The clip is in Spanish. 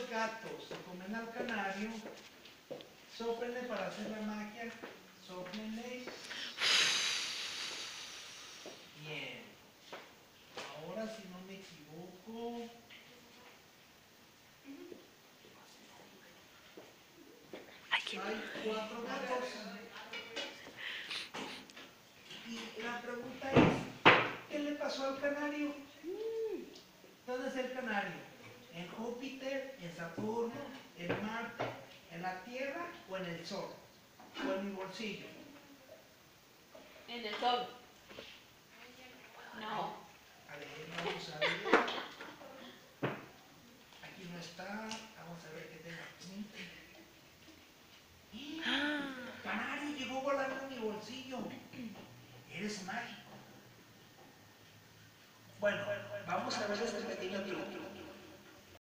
los gatos se comen al canario, sóplenle para hacer la magia, sóplenle. Bien. Ahora, si no me equivoco, hay 4 gatos. Y la pregunta es, ¿qué le pasó al canario? ¿Dónde es el canario? ¿En Júpiter, en Saturno, en Marte, en la Tierra o en el Sol? ¿O en mi bolsillo? En el sol. No. A ver, vamos a ver. Aquí no está. Vamos a ver qué tengo aquí. Canario llegó volando en mi bolsillo. Eres mágico. Bueno, vamos a ver este